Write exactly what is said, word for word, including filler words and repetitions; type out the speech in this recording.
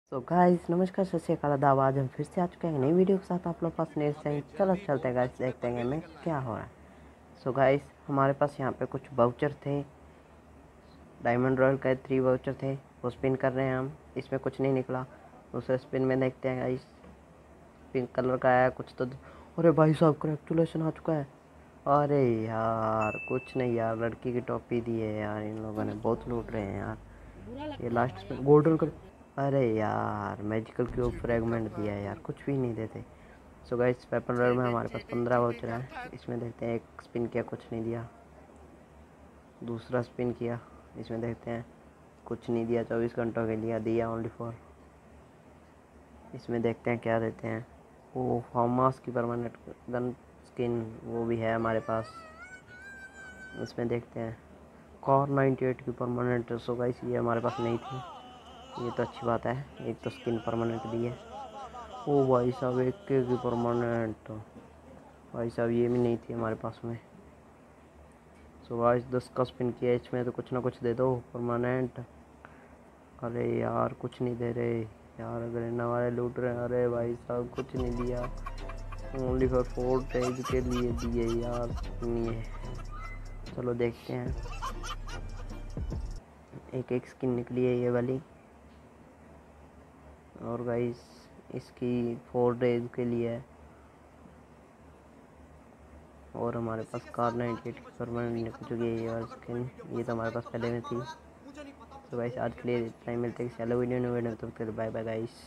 तो गाइस नमस्कार, सत श्री अकाल, आदाब। आज हम फिर से आ चुके हैं नई वीडियो के साथ आप लोग पास नेक्स्ट टाइम। चलो चलते हैं गाइस, देखते हैं में क्या हो रहा है। सो गाइस हमारे पास यहाँ पे कुछ वाउचर थे, डायमंड रॉयल का थ्री वाउचर थे, वो स्पिन कर रहे हैं हम। इसमें कुछ नहीं निकला। दूसरे स्पिन में देखते हैं गाइस, पिंक कलर का आया कुछ तो। अरे भाई साहब क्रैक्चुलेशन आ चुका है। अरे यार कुछ नहीं यार, लड़की की टोपी दी है यार, इन लोगों ने बहुत लूट रहे हैं यार। ये लास्ट स्पिन गोल्डन कर। अरे यार मैजिकल क्यूब फ्रेगमेंट दिया है यार, कुछ भी नहीं देते। सो गाइस वेपन रॉयल में हमारे पास पंद्रह वाउचर है। इसमें देखते हैं, एक स्पिन किया कुछ नहीं दिया, दूसरा स्पिन किया, इसमें देखते हैं कुछ नहीं दिया, चौबीस घंटों के लिए दिया ओनली फॉर। इसमें देखते हैं क्या देते हैं। वो फार्मास की परमानेंट गन स्किन वो भी है हमारे पास। इसमें देखते हैं कॉर नाइन्टी एट की परमानेंट। सो गाइस ये हमारे पास नहीं थी, ये तो अच्छी बात है, एक तो स्किन परमानेंट दी है। ओ भाई साहब एक के की परमानेंट, भाई साहब ये भी नहीं थी हमारे पास में। सो गाइस दस का स्पिन किया, इसमें तो कुछ ना कुछ दे दो परमानेंट। अरे यार कुछ नहीं दे रहे यार, अगर वाले लूट रहे हैं। अरे भाई साहब कुछ नहीं दिया, ओनली फॉर फोर पेज के लिए दिए यार, नहीं है। चलो देखते हैं, एक एक स्किन निकली है ये वाली। और गाइस इसकी फोर डेज के लिए है। और हमारे पास कार नाइन्टी एट की परमानेंट निकल चुकी है ये वाली स्किन, ये तो हमारे पास पहले में थी। तो गाइस आज के लिए इतना ही, मिलते हैं चलो वीडियो में वीडियो, तब तक बाय बाय गाइस।